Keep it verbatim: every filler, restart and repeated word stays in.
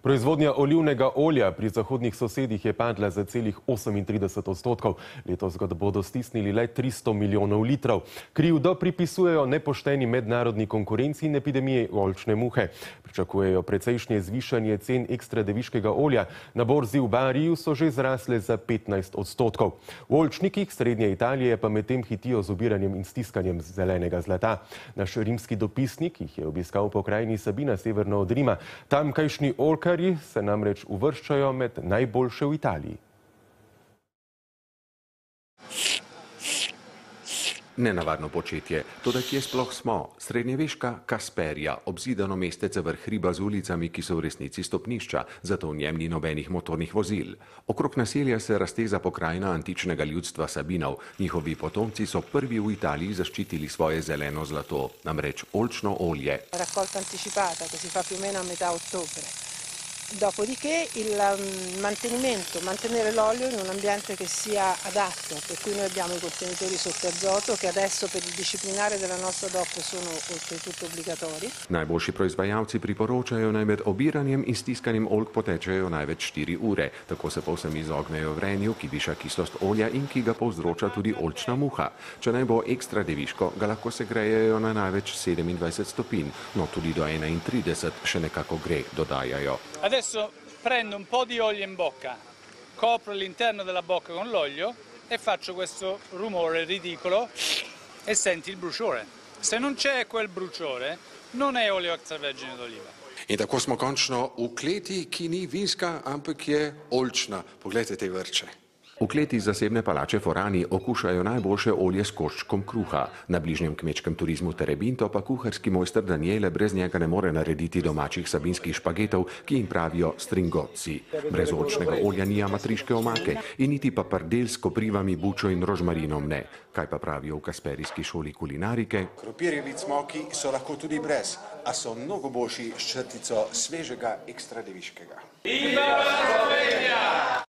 Proizvodnja olivnega olja pri zahodnih sosedih je padla za celih osemintrideset odstotkov. Letos ga bodo stisnili le tristo milijonov litrov. Krivdo pripisujejo nepošteni mednarodni konkurenci in epidemiji oljčne muhe. Pričakujejo precejšnje zvišanje cen ekstra deviškega olja. Na borzi v Bariju so že zrasle za petnajst odstotkov. V oljčnikih srednje Italije pa medtem hitijo z obiranjem in stiskanjem zelenega zlata. Naš rimski dopisnik jih je obiskal v pokrajini Sabina severno od Rima. Tamkajšnji oljkarji se namreč uvrščajo med najboljše v Italiji. Nenavadno početje, toda kje sploh smo? Srednjeveška Kasperija, obzidano mestece vrh hriba z ulicami, ki so v resnici stopnišča, zato v njem ni nobenih motornih vozil. Okrog naselja se razteza pokrajina antičnega ljudstva Sabinov. Njihovi potomci so prvi v Italiji zaščitili svoje zeleno zlato, namreč oljčno olje. Raccolta anticipata, che si fa più o meno a metà ottobre. Dopodiché il mantenimento, mantenere l'olio in un ambiente che sia adatto, per cui noi abbiamo i contenitori sotto azoto che adesso per il disciplinare della nostra D O P sono oltretutto obbligatori. Najboljši proizvajalci priporočajo, naj med obiranjem in stiskanjem oljk potečejo največ štiri ure. Tako se povsem izognejo vrenju, ki viša kislost olja in ki ga povzroča tudi oljčna muha. Če naj bo ekstra deviško, ga lahko segrejejo na največ sedemindvajset stopinj, no tudi do enaintrideset še nekako gre, dodajajo. Adesso prendo un po' di olio in bocca, copro l'interno della bocca con l'olio e faccio questo rumore ridicolo e senti il bruciore. Se non c'è quel bruciore, non è olio extravergine d'oliva. In tako smo končno v kleti, ki ni vinska, ampak je oljčna. Poglejte te vrče. V kleti zasebne palače Forani okušajo najboljše olje s koščkom kruha. Na bližnjem kmečkem turizmu Terebinto pa kuharski mojster Daniele brez njega ne more narediti domačih sabinskih špagetov, ki jim pravijo stringozzi. Brez oljčnega olja ni amatriške omake in niti papardel s koprivami, bučo in rožmarinom ne. Kaj pa pravijo v kasperijski šoli kulinarike? Krompirjevi cmoki so lahko tudi brez, a so mnogo boljši s črtico svežega ekstra deviškega.